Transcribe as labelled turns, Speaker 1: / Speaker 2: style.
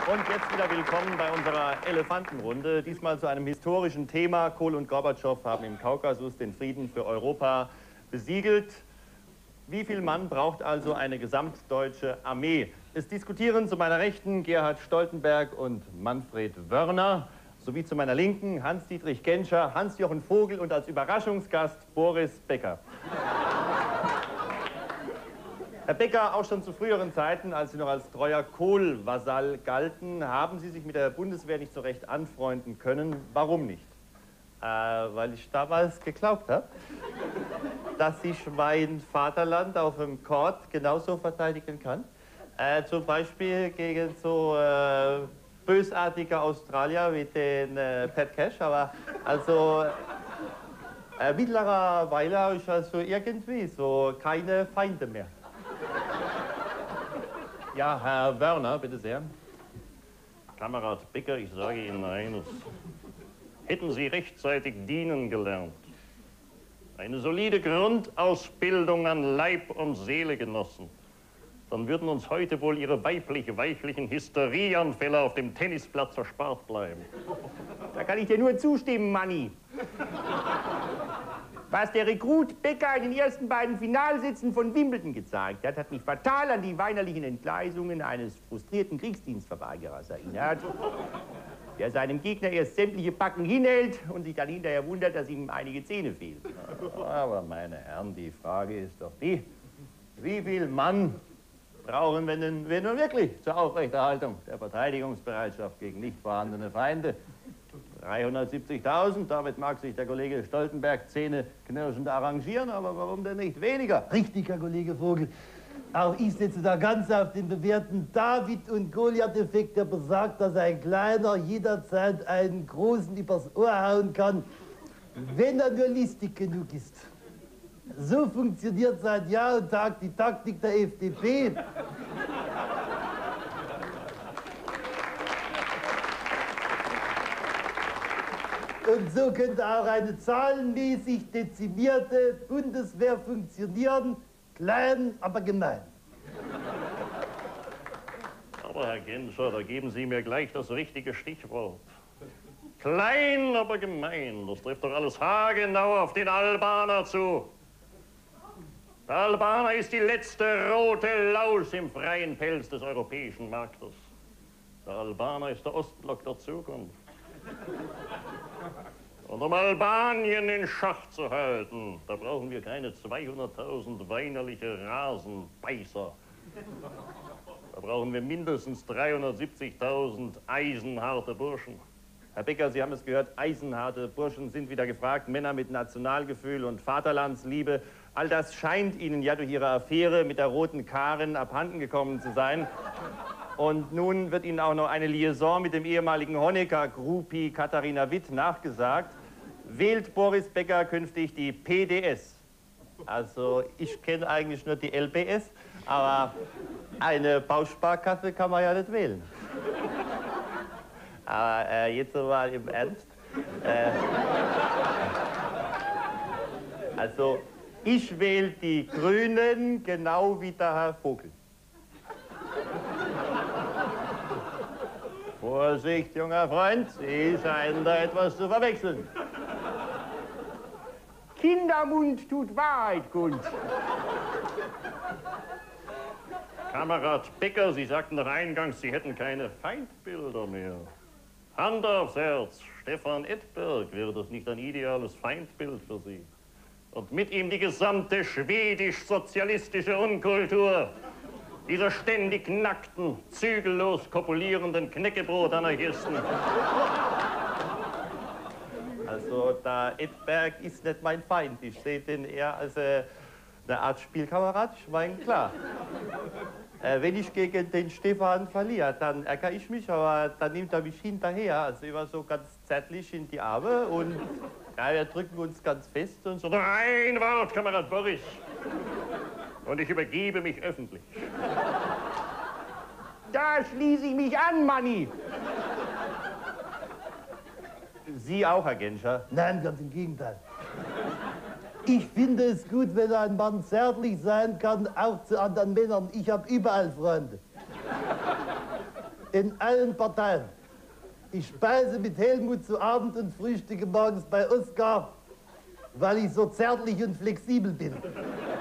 Speaker 1: Und jetzt wieder willkommen bei unserer Elefantenrunde. Diesmal zu einem historischen Thema. Kohl und Gorbatschow haben im Kaukasus den Frieden für Europa besiegelt. Wie viel Mann braucht also eine gesamtdeutsche Armee? Es diskutieren zu meiner Rechten Gerhard Stoltenberg und Manfred Wörner, sowie zu meiner Linken Hans-Dietrich Genscher, Hans-Jochen Vogel und als Überraschungsgast Boris Becker. Herr Becker, auch schon zu früheren Zeiten, als Sie noch als treuer Kohl-Vasall galten, haben Sie sich mit der Bundeswehr nicht so recht anfreunden können. Warum nicht? Weil ich damals geglaubt habe, dass ich mein Vaterland auf dem Court genauso verteidigen kann. Zum Beispiel gegen so bösartige Australier wie den Pat Cash, aber also mittlerweile habe ich also irgendwie so keine Feinde mehr. Ja, Herr Wörner, bitte sehr.
Speaker 2: Kamerad Becker, ich sage Ihnen eines. Hätten Sie rechtzeitig dienen gelernt, eine solide Grundausbildung an Leib und Seele genossen, dann würden uns heute wohl Ihre weiblich-weichlichen Hysterieanfälle auf dem Tennisplatz erspart bleiben.
Speaker 3: Da kann ich dir nur zustimmen, Manni. Was der Rekrut Becker in den ersten beiden Finalsitzen von Wimbledon gezeigt hat, hat mich fatal an die weinerlichen Entgleisungen eines frustrierten Kriegsdienstverweigerers erinnert, der seinem Gegner erst sämtliche Backen hinhält und sich dann hinterher wundert, dass ihm einige Zähne fehlen.
Speaker 1: Aber meine Herren, die Frage ist doch die, wie viel Mann brauchen wir denn wirklich zur Aufrechterhaltung der Verteidigungsbereitschaft gegen nicht vorhandene Feinde? 370.000, damit mag sich der Kollege Stoltenberg zähneknirschend arrangieren, aber warum denn nicht weniger?
Speaker 4: Richtig, Herr Kollege Vogel. Auch ich setze da ganz auf den bewährten David- und Goliath-Effekt, der besagt, dass ein Kleiner jederzeit einen Großen übers Ohr hauen kann, wenn er nur listig genug ist. So funktioniert seit Jahr und Tag die Taktik der FDP. Und so könnte auch eine zahlenmäßig dezimierte Bundeswehr funktionieren. Klein, aber gemein.
Speaker 2: Aber Herr Genscher, da geben Sie mir gleich das richtige Stichwort. Klein, aber gemein, das trifft doch alles haargenau auf den Albaner zu. Der Albaner ist die letzte rote Laus im freien Pelz des europäischen Marktes. Der Albaner ist der Ostblock der Zukunft. Und um Albanien in Schach zu halten, da brauchen wir keine 200.000 weinerliche Rasenbeißer. Da brauchen wir mindestens 370.000 eisenharte Burschen.
Speaker 1: Herr Becker, Sie haben es gehört, eisenharte Burschen sind wieder gefragt, Männer mit Nationalgefühl und Vaterlandsliebe. All das scheint Ihnen ja durch Ihre Affäre mit der roten Karin abhanden gekommen zu sein. Und nun wird Ihnen auch noch eine Liaison mit dem ehemaligen Honecker-Groupie Katharina Witt nachgesagt. Wählt Boris Becker künftig die PDS? Also ich kenne eigentlich nur die LPS, aber eine Bausparkasse kann man ja nicht wählen. Aber jetzt mal im Ernst. Also ich wähle die Grünen genau wie der Herr Vogel. Vorsicht, junger Freund, Sie scheinen da etwas zu verwechseln.
Speaker 3: Kindermund tut Wahrheit kund.
Speaker 2: Kamerad Becker, Sie sagten doch eingangs, Sie hätten keine Feindbilder mehr. Hand aufs Herz, Stefan Edberg, wäre das nicht ein ideales Feindbild für Sie? Und mit ihm die gesamte schwedisch-sozialistische Unkultur. Diese ständig nackten, zügellos kopulierenden Knäckebrot-Anarchisten.
Speaker 1: Also der Edberg ist nicht mein Feind. Ich sehe den eher als eine Art Spielkamerad. Ich meine, klar. Wenn ich gegen den Stefan verliere, dann ärgere ich mich, aber dann nimmt er mich hinterher, also immer so ganz zärtlich in die Arme und ja, wir drücken uns ganz fest und so.
Speaker 2: Noch ein Wort, Kamerad Boris. Und ich übergebe mich öffentlich.
Speaker 3: Da schließe ich mich an, Manni.
Speaker 1: Sie auch, Herr Genscher?
Speaker 4: Nein, ganz im Gegenteil. Ich finde es gut, wenn ein Mann zärtlich sein kann, auch zu anderen Männern. Ich habe überall Freunde. In allen Parteien. Ich speise mit Helmut zu Abend und frühstücke morgens bei Oskar, weil ich so zärtlich und flexibel bin.